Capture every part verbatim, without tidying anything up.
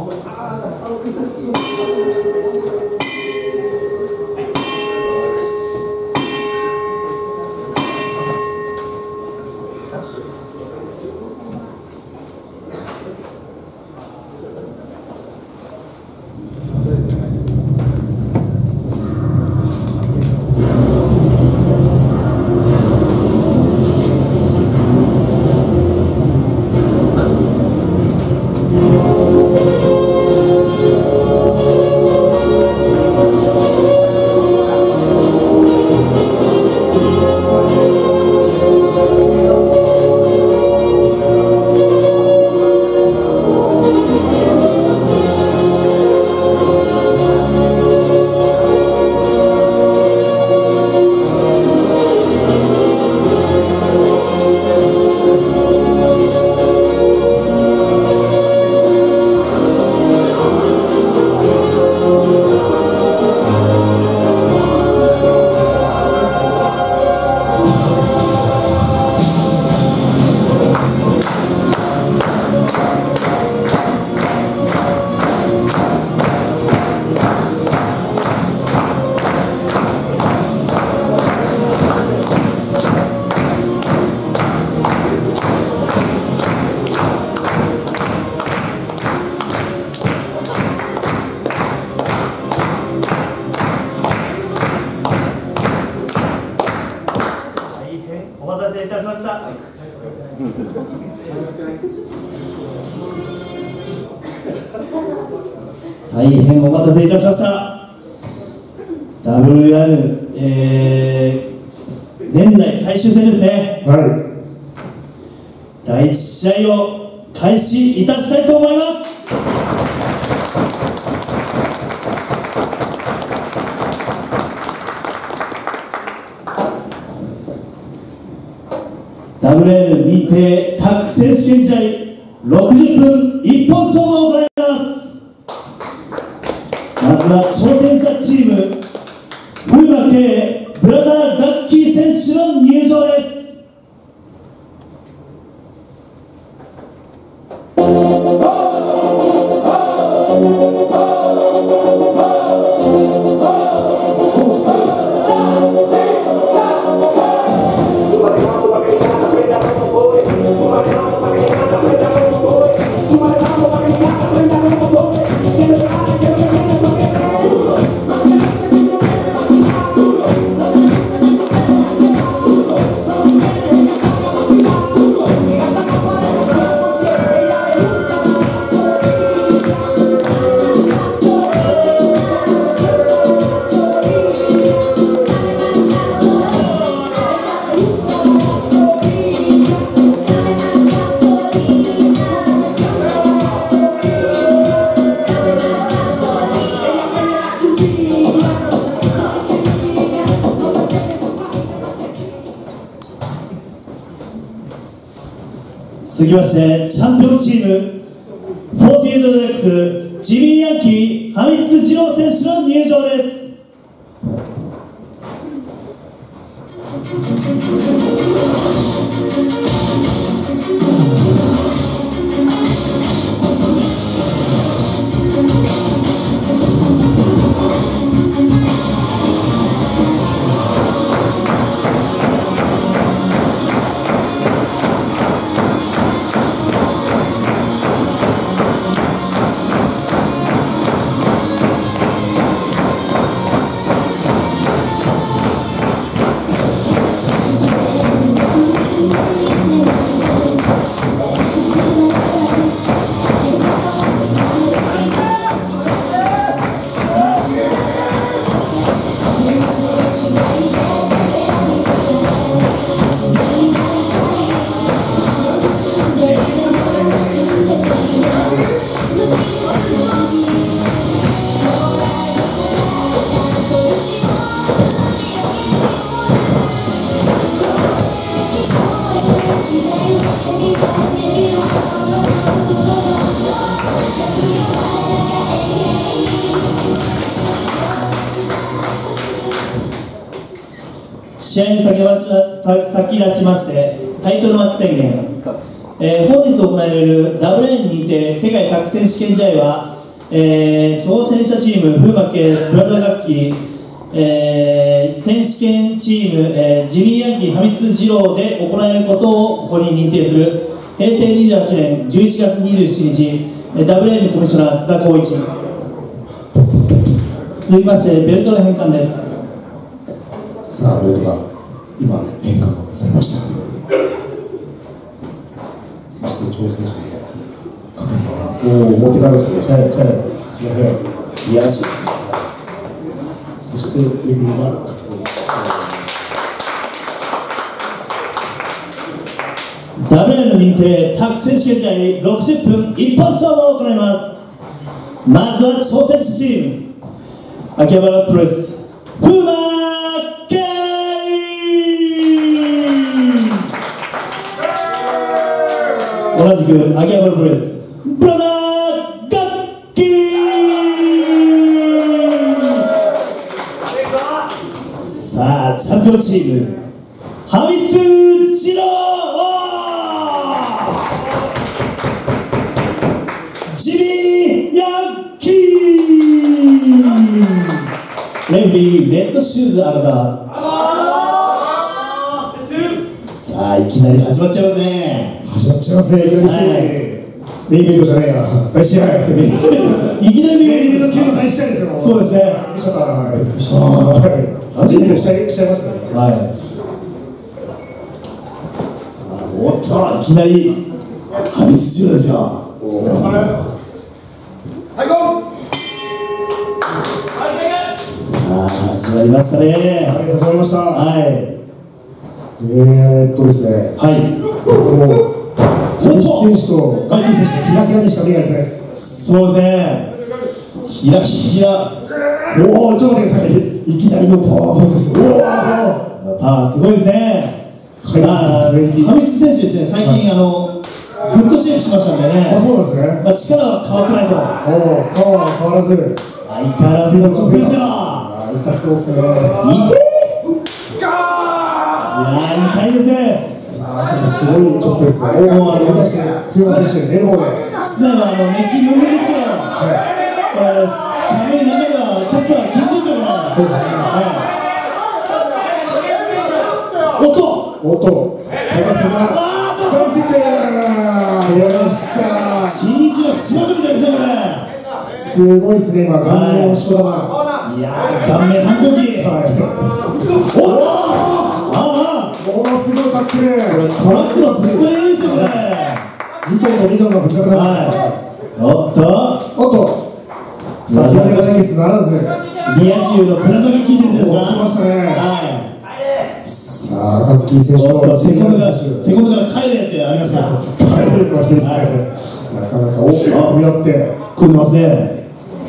大変お待たせいたしました。 ダブリューアール、えー、年内最終戦ですね。 はい。 だいいち試合を開始いたしたいと思います。ダブリューアール 認定タッグ選手権試合ろくじゅっぷん一本勝負を行います。まずは挑戦者チーム風磨圭ブラザーガッキー選手の入場です。続きましてチャンピオンチームフォーティエイトデックスジミー・ヤンキーハミス二郎選手の入場です。試合に先出しましてタイトルマッチ宣言えー、本日行われる ダブリューエー に認定世界卓選手権試合は、えー、挑戦者チーム風磨家ブラザー楽器、えー、選手権チーム、えー、ジミーヤンキー破密二郎で行えることをここに認定するへいせいにじゅうはちねんじゅういちがつにじゅうしちにち ダブリューエー のコミッショナー津田光一。続きましてベルトの返還です。 さあベルトが今返還されました。そして挑戦者おお持って帰るんですよ。早い早い早いいやらしいですね。 そしてレフェリーがダブリューエー の認定卓選手権試合ろくじゅっぷん一発勝負を行います。まずは挑戦者チーム秋葉原プロレス風磨家同じく秋葉原プロレスブラザー楽器。さあチャンピオンチーム破密二郎ジミーヤンキー。レフェリーレッドシューズ赤澤。さあいきなり始まっちゃいますね。 始まっちゃいますね。いきなりですね、はい、メインイベントじゃないな大試合いきなりメインイベント級の大試合ですよ。 そうですね。 びっくりしちゃった。はいびっくりした。はい準備しちゃいしちゃいましたね。 はいさあおっといきなり破密二郎ですよ。さあ始まりましたね。 はい始まりました。 はいえーっとですねはいもう大木選手とガッキー選手のキラキラにしか目がいってないです。 そうですね。ひらひらおおちょっと待ってください。いきなりのパワーファイトです。おおパワーすごいですね。まあ上地選手ですね最近あのグッドシェイプしましたんでね。 あそうですね。 まあ力は変わってないと。 おおパワーは変わらず相変わらずのチョップですよ。 あ痛そうですね。 いけいやー痛いですね。 あーすごいチョップですね。おおありましたね。風磨選手エルボーで室内はあの熱気ムンムンですけど、はいこれ寒い中ではチョップは禁止ですよね。 そうですね。 はいおっとおっと開幕戦があーっとカウンティックやりました。 新日の島とみたいですねこれ。 すごいですね今顔面のしこ玉。 いやー顔面反抗期。 はいおっとああものすごいタックル。 これトラックのぶつかり合いですよね。 にトンとにトンがぶつかってます。 はいおっとおっとさあ左が対決ならずリア充のブラザーキー選手ですが来ましたね。 はいさあガッキー選手とセコンドがセコンドから帰れってありました。 帰れとはひどいですね。なかなか大きく組み合って組んでますね。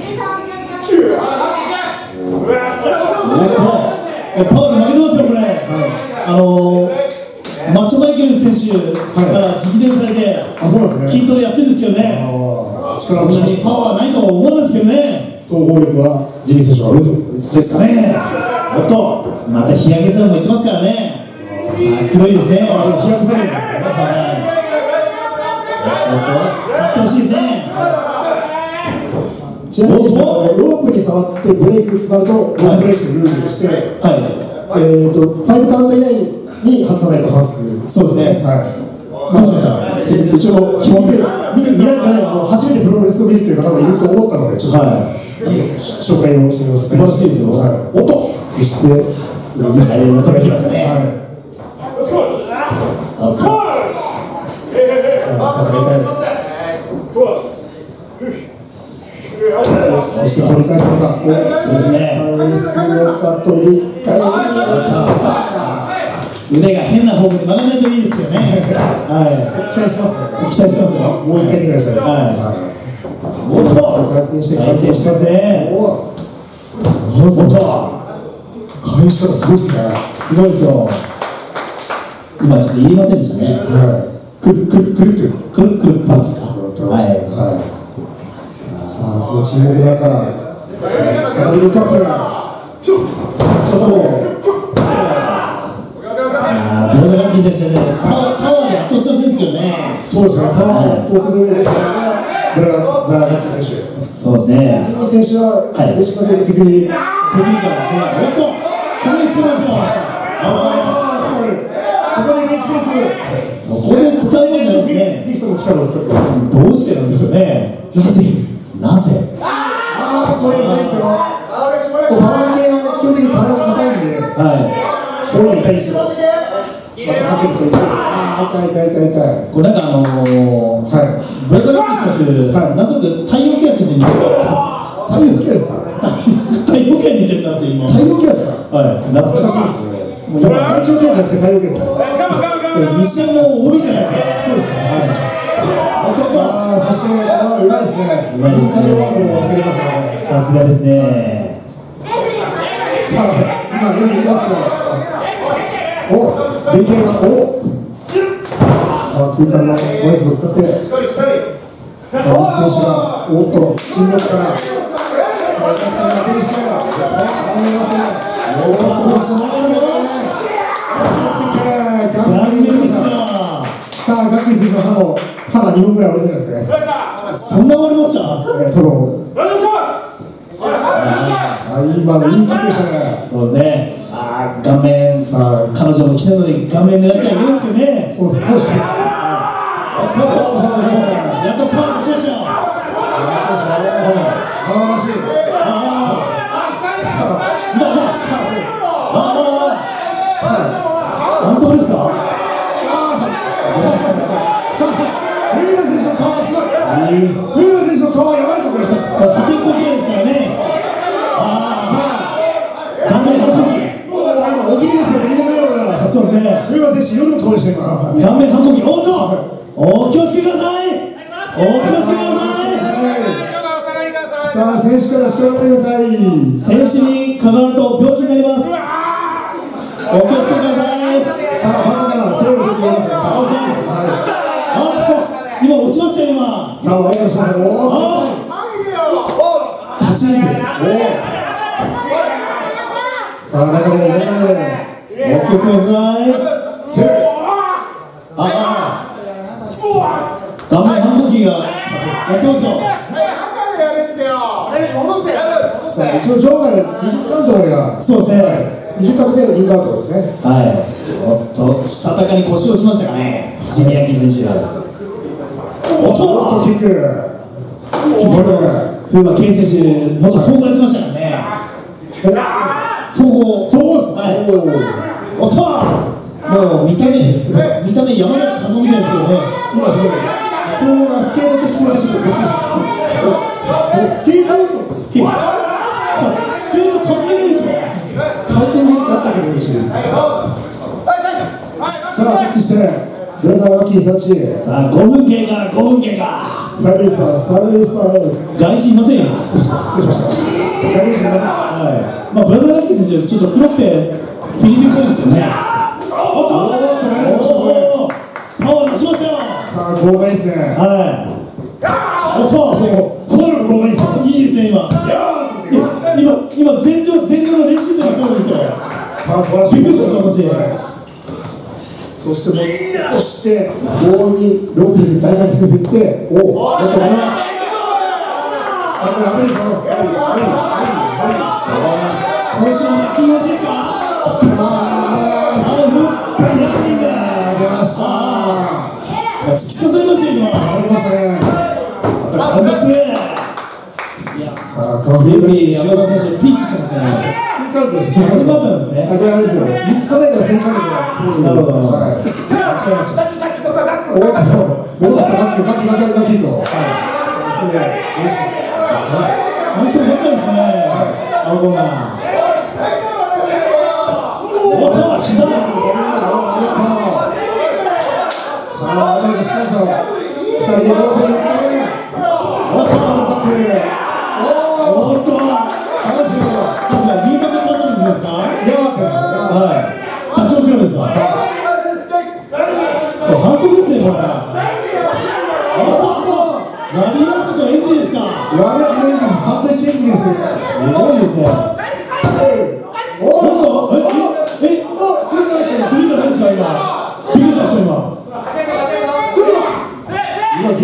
おっとパワーで負けてますよこれ。あのマッチョマイケル選手から直伝されてあそうですね筋トレやってるんですけどね。そんなにパワーないとは思うんですけどね。 総合力はジミー選手が悪いとですかね。おっとまた日焼けサロンも言ってますからね。黒いですね。 日焼けされるんですよね。 おっと買ってほしいですね。 ちなみにロープに触ってブレイクとなるとロープブレイクルールにしてはいえっとファイブカウント以内に外さないと反則。 そうですね。 はいどうしました。 一応見て見て見られてないあの初めてプロレスを見るという方もいると思ったのでちょっと、はい、紹介をしてみます。 素晴らしいですよ。はい、おっとそしてミサイルを飛びきましたね。 はいおっとそして取り返すのがそうですね。 返すのか取り返す腕が変な方向に曲がらないといいですけどね。はい。 期待しますね。 期待してますよ。 もう一回ぐらいしたいです。 はい。おっと。 回転して回転してますね。 おおっと。 返し方すごいですね。 すごいですよ。今ちょっと言いませんでしたね。 はい。くるくるくるくるくるくるパンですか。はい。 はい。さあその注目だから。ダブルカップが。ちょっともう。 ブラザーラッキー選手ね、パワーで圧倒ししてほしいんですけどね。 そうですね、パワーを圧倒するレスラーがブラザー・ガッキー選手。 そうですね。 ジミー選手は、どっちかというとテクニテクニカルですね。 おっと、ここで使いますよ。 ああ、すごい。ここでベンチプレス。 そこで使うんじゃないですね。 リフトの力を使って。 どうしてなんでしょうね。 なぜなぜああ、これ痛いですよ。パワー系は基本的に体が硬いんで、はい、これも痛いですよ。また避けると痛いです。ああ、痛い痛い痛い痛い。 これなんかあのー、はい、ブラザー・ガッキー選手、はい、なんとなく太陽ケア選手に似てる。 太陽ケアですか？ 太陽ケアに似てるなって今。 太陽ケアですか？はい、 懐かしいですね。 もう今、大腸ケアじゃなくて太陽ケアですか？ それ西山の オービー じゃないですか。 そうですね。さあ、そして、ああ、うまいですね。インサイドワークもかけてますね。 さすがですね。 さあ、今、レフ見てますけど。お、連携が、お。さあ、空間のオイスを使って。マス選手が、おっと、沈黙から。さあ、お客さんがアピールして。ありますね。おっと、しまったね。 残念ですよ。 さあ、ガッキー選手の歯の歯がにほんぐらい折れてるんですね。 そんな折れました？ えー、トロ。あ、今のいいキックでしたね。 そうですね。ああ、顔面、さあ、彼女も来たのに顔面狙っちゃいけないですけどね。 そうですね。確かに。 やっとパワー出しましたよ。 ああ、らしい。ああ、だだ、さあ、そう。 ああ、反則ですか？フリーマ選手の顔はすごい。フリーマ選手の顔はやばいぞこれ。破天荒嫌いですからね。ああ、顔面反撃。 最後大喜利ですよ。右のような。 そうですね。 フリーマ選手夜の顔でした今。 顔面反撃。おっと。お気をつけください。お気をつけください。 さあ選手から叱られてください。 選手にかかると病気になります。お気をつけください。 さあファンからセーブできます。 そうですね。あっと今落ちましたよ今。 さあお願いします。おお。立ち上げて。さあ中で中で。 お気をつけください。 セーブ。 ああ。顔面反抗期がやってますよ。 さあ一応場外にじゅうカウントがそうですね。 にじゅうカウントでのにカウントですね。 はい。おっとしたたかに腰を打ちましたかね。ジミー・ヤンキー選手が。おっとキック。キック。 風磨圭選手元総合やってましたからね。総合。 総合です。 はい。おっと。もう見た目見た目山崎和夫みたいですけどね。 今すみません。そうがスケート的に私もびっくりした。スケートスケートスケート関係ないでしょ。回転的だったけど嬉しい。さあタッチしてブラザーガッキータッチ。 さあごふん経過ごふん経過。 ダメージパースダメージパース。 外人いませんよ。 失礼しました。ダメージいませんでした。 はい。まあブラザーガッキー選手ちょっと黒くてフィリピンっぽいですけどね。おっとパワー出しましたよ。 さあ豪快ですね。 はい。おっとフォールも豪快ですよ。 いいですね今。今今前場前場の練習生の声ですよ。 さあ素晴らしい。 びっくりしました私。 そしてもう押して棒にロープに大学生振っておおっとさあこれダメですよ。はいはいはい。 今週もやっていいらしいですか。出ました。突き刺さりましたよ今。 刺さりましたね。 また完結。 さあカフェレフリー山田選手ピースしてますね。 ツーカウントです。 ツーカウントなんですね。 これあれですよ。三つ叩いたらツーカウントで。 なるほど。 はい。 間違えました。 おっと戻したガッキーガッキーガッキーガッキーと。はい。そうですね。 反則ばっかりですね。青コーナー。おっと膝。 さあ、じゃあ、しましょう。二人でロープに行って。おっと、バック。おっと。三十秒。 こちら、リードカットですか。 いや、です。 はい。ダチョウクラブですか。これ反則ですね、これ。おっと。ラリアットとエンジンですか。 ラリアットエンジン、サンドイッチエンジンです。 すごいですね。おっと。え、え、 あ、それじゃないですか。 それじゃないですか、今。びっくりしました、今。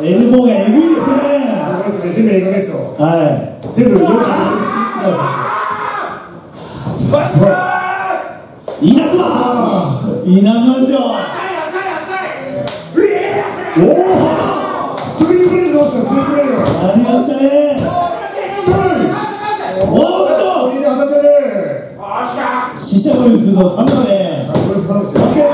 エルボーがエグいですね。 すごいですね、全部映画ですよ。 はい。 全部よんじゅうごくらいさん。すごい。稲妻さん。稲妻ですよ。おお。スリーブレード出ました、スリーブレード。 ありましたね。おーっと。死者ゴリするとさんだね。 これさんですよ。 間違いますよ。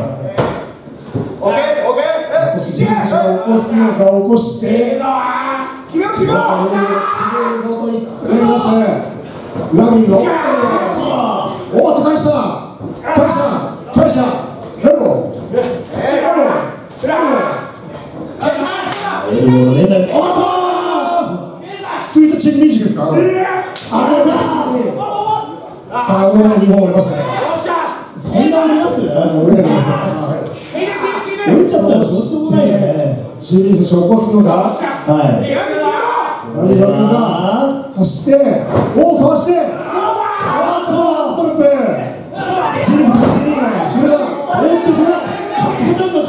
そしてジェイ選手が起こすのか起こしてセカンドボールを決めるぞと言っております。裏にロンベルおっと返した返した返したレロレロレロエルボーの連打です。 おっとスイートチェンミュージックですか。あのさあ、これでにほん折れましたね。 そんな折れます？ 折れてます。 折れちゃったらどうしようもないよね。 シービー選手を起こすのがはい。 ラリーバスが走って、おお、かわして、おっと、トラップ、ジミー選手、ジミーが、それだ、 おっと、これ、勝ちボタンか、勝ちボタンか。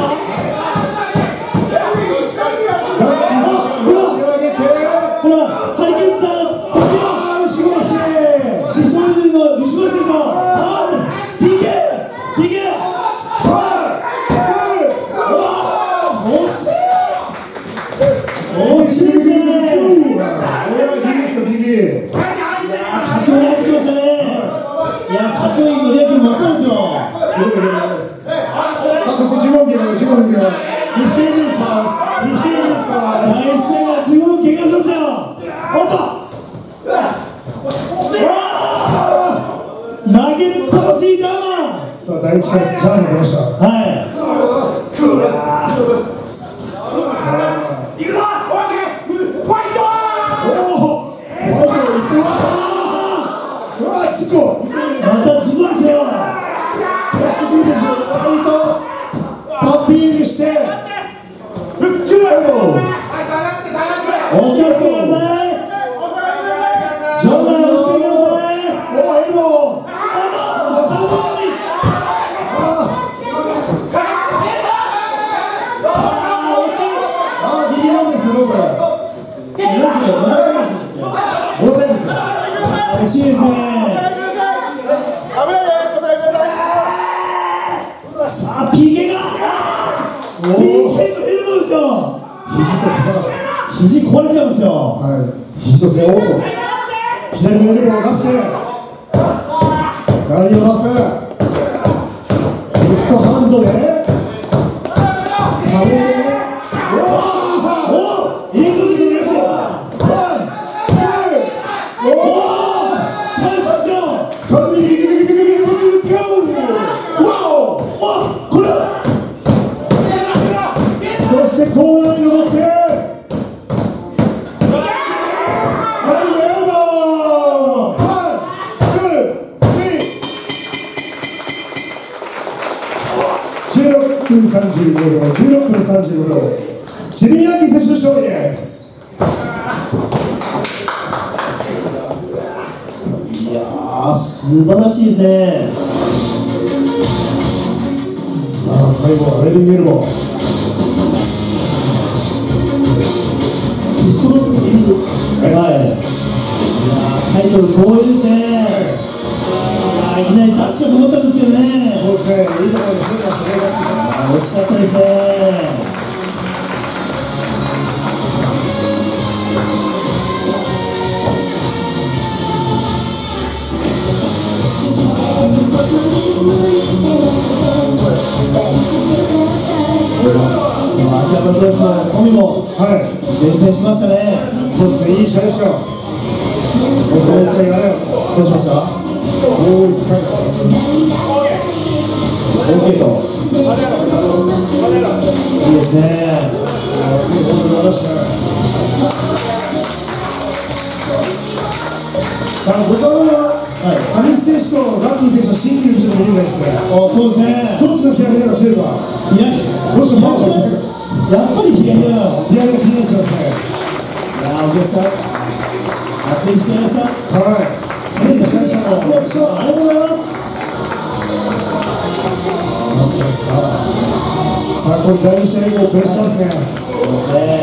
ラッキー選手が持ち上げて、 ほら、ハリケーンさん、 あー、後ろ足、 シショウズリの後ろ選手、あー、ピーケー、ピーケー、惜しい、惜しいですね。かっこよくなってきましたね。いや、かっこいいのリアクション真っ青ですよ。 さあ、そしてじゅうごふん経過、じゅうごふん経過、フィフティーンミニッツパス、フィフティーンミニッツパス。 第一試合がじゅうごふん経過しましたよ。おっと、投げるっぱなしいジャーマン。 さあ、第一回ジャーマン出ました。 はい。 事故また事故ですよ。 そしてジミー選手のファイトアピールしてお気をつけください。ジョーガーお気をつけください。 おーエルボーあーギリギリなんですよロープ惜しいですね。さあ ピーケー が ピーケー とエルボーですよ。肘壊れちゃうんですよ。 はい肘と背負おうと左のエルボーを出して左を出すレフトハンドで壁でおおいい続きですよ。おお返しますよ。これそしてコーナーに登ってじゅうろっぷんさんじゅうごびょう、じゅうろっぷんさんじゅうごびょう、ジミー・ヤンキー選手の勝利です。 いやー、素晴らしいですね。 さあ、最後はレビングエルボー。ピストル入りです。 はい。いやー、タイトル光栄ですね。いきなり出しかと思ったんですけどね。 そうですね、いいところで出ましたね。 惜しかったですね。秋山プロレスのコミも前線しましたね。 そうですね、いい試合でしたよ。どうしました？もう一回です。 オーケーと。いいですね。 次本当にありましたね。さあ、僕は上地選手とラッキー選手の新旧ちょっと見るんですね。 あ、そうですね。 どっちの気合いが強いか。 いや、 どうしてもやっぱり左だよ。 気合が気になっちゃいますね。 いやー、お客さん、熱い試合でした。 はい。 選手たちの活躍賞ありがとうございます。 さあ、これ第二試合以降プレッシャーですね。 そうですね。